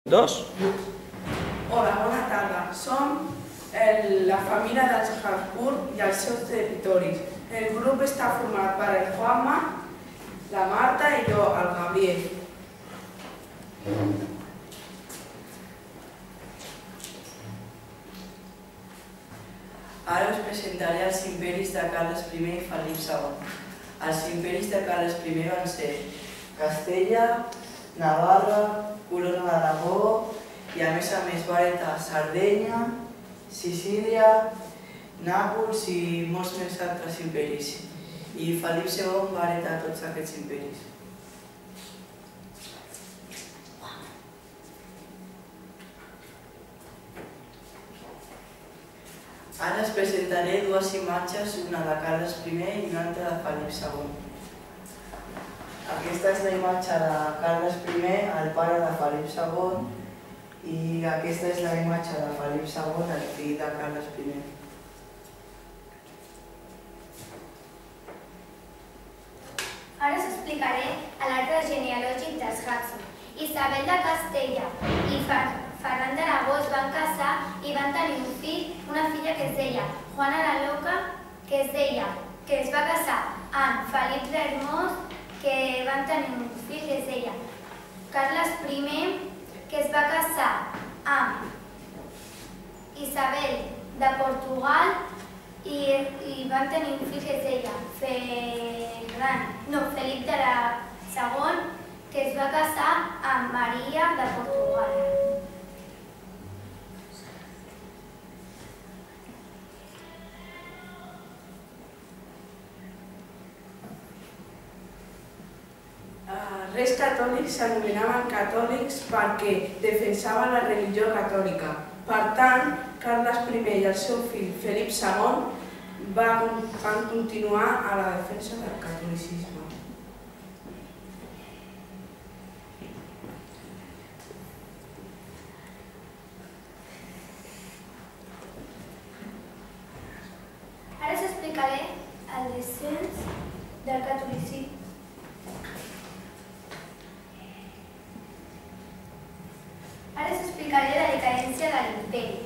Dos. Hola, bona tarda. Som la família dels Harcourt i els seus territoris. El grup està format per el Juanma, la Marta i jo, el Gabriel. Ara us presentaré els imperis de Carles I i Felip II. Els imperis de Carles I van ser Castella, Navarra, Corona d'Aragó i a més va heretar Sardenya, Sicília, Nàpols i molts més altres imperis. I Felip II va heretar tots aquests imperis. Ara us presentaré dues imatges, una de Carles I i una altra de Felip II. Aquesta és la imatge de Carles I, el pare de Felip II, i aquesta és la imatge de Felip II, el fill de Carles I. Ara us explicaré l'arbre genealògic dels Harcourt. Isabel de Castella i Ferran d'Aragó es van casar i van tenir un fill, una filla que es deia Juana la Loca, que es va casar amb Felip d'Hermós, que van tenir un fill que es deia Carles I, que es va casar amb Isabel de Portugal i van tenir un fill que es deia Felip II, que es va casar amb Maria de Portugal. Reis catòlics s'anomenaven catòlics perquè defensaven la religió catòlica. Per tant, Carles I i el seu fill Felip II van continuar a la defensa del catolicisme. Ara us explicaré el descens del catolicisme. Ara us explicaré la decadència de l'imperi.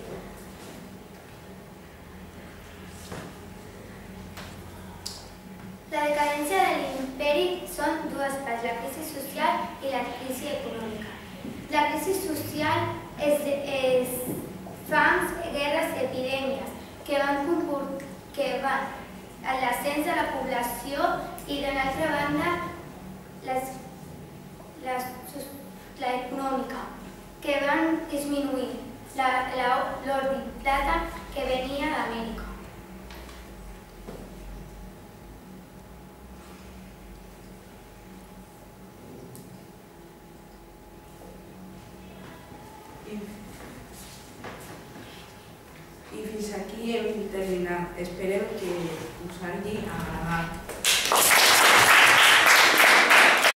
La decadència de l'imperi són dues parts, la crisi social i la crisi econòmica. La crisi social és fams, guerres, epidèmies que van a l'ascens de la població i, d'una altra banda, l'econòmica, que van disminuir l'or i plata que venia d'Amèrica. I fins aquí hem terminat. Esperem que us hagi agradat.